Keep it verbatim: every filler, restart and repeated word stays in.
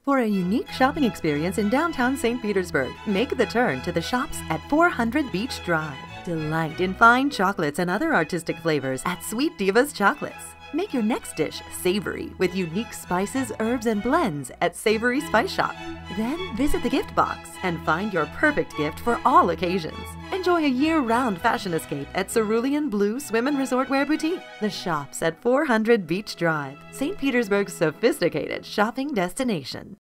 For a unique shopping experience in downtown Saint Petersburg, make the turn to the shops at four hundred Beach Drive. Delight in fine chocolates and other artistic flavors at Sweet Divas Chocolates. Make your next dish savory with unique spices, herbs, and blends at Savory Spice Shop. Then visit the gift box and find your perfect gift for all occasions. Enjoy a year-round fashion escape at Cerulean Blue Swim and Resort Wear Boutique. The shops at four hundred Beach Drive, Saint Petersburg's sophisticated shopping destination.